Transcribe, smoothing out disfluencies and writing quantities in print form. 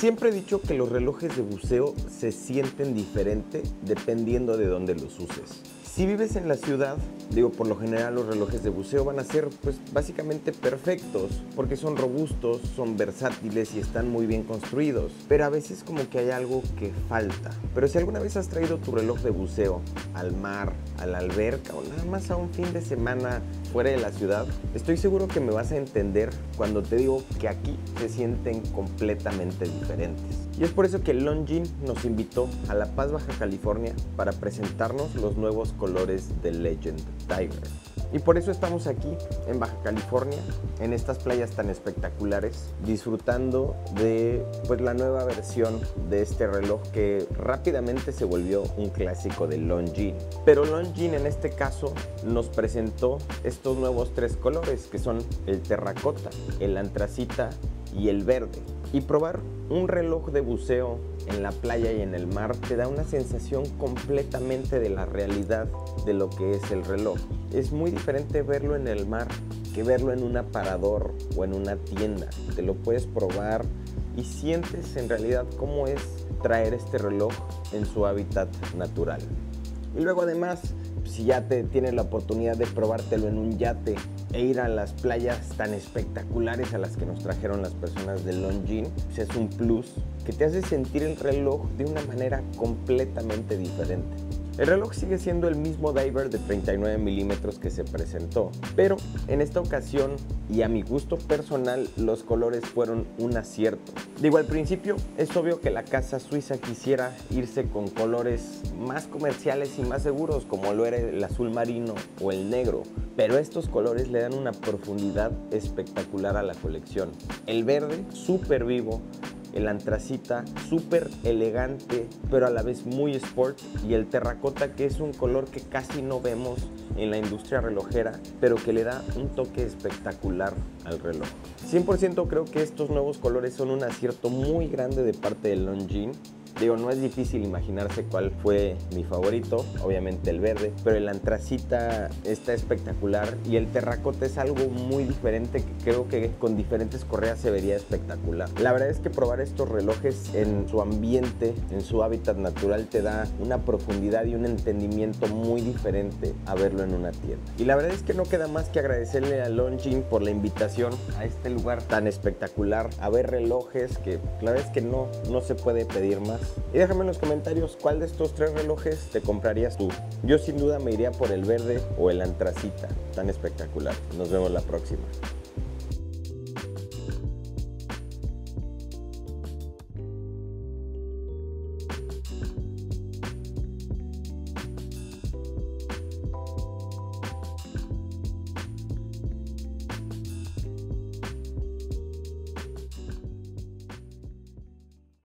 Siempre he dicho que los relojes de buceo se sienten diferente dependiendo de dónde los uses. Si vives en la ciudad, por lo general los relojes de buceo van a ser básicamente perfectos porque son robustos, son versátiles y están muy bien construidos. Pero a veces como que hay algo que falta. Pero si alguna vez has traído tu reloj de buceo al mar, a la alberca o nada más a un fin de semana fuera de la ciudad, estoy seguro que me vas a entender cuando te digo que aquí se sienten completamente diferentes. Y es por eso que Longines nos invitó a La Paz, Baja California, para presentarnos los nuevos colores de Legend Tiger. Y por eso estamos aquí en Baja California, en estas playas tan espectaculares, disfrutando de la nueva versión de este reloj que rápidamente se volvió un clásico de Longines. Pero Longines en este caso nos presentó estos nuevos tres colores que son el terracota, el antracita y el verde. Y probar un reloj de buceo en la playa y en el mar te da una sensación completamente de la realidad de lo que es el reloj. Es muy diferente verlo en el mar que verlo en un aparador o en una tienda. Te lo puedes probar y sientes en realidad cómo es traer este reloj en su hábitat natural. Y luego además, si ya tienes la oportunidad de probártelo en un yate e ir a las playas tan espectaculares a las que nos trajeron las personas de Longines, es un plus que te hace sentir el reloj de una manera completamente diferente. El reloj sigue siendo el mismo diver de 39 milímetros que se presentó, pero en esta ocasión, y a mi gusto personal, los colores fueron un acierto. Al principio es obvio que la casa suiza quisiera irse con colores más comerciales y más seguros, como lo era el azul marino o el negro, pero estos colores le dan una profundidad espectacular a la colección. El verde, súper vivo, el antracita súper elegante pero a la vez muy sport, y el terracota, que es un color que casi no vemos en la industria relojera pero que le da un toque espectacular al reloj. 100% creo que estos nuevos colores son un acierto muy grande de parte de Longines. No es difícil imaginarse cuál fue mi favorito, obviamente el verde, pero el antracita está espectacular y el terracota es algo muy diferente que creo que con diferentes correas se vería espectacular. La verdad es que probar estos relojes en su ambiente, en su hábitat natural, te da una profundidad y un entendimiento muy diferente a verlo en una tienda. Y la verdad es que no queda más que agradecerle a Longines por la invitación a este lugar tan espectacular, a ver relojes que la verdad es que no se puede pedir más. Y déjame en los comentarios cuál de estos tres relojes te comprarías tú. Yo sin duda me iría por el verde o el antracita, tan espectacular. Nos vemos la próxima.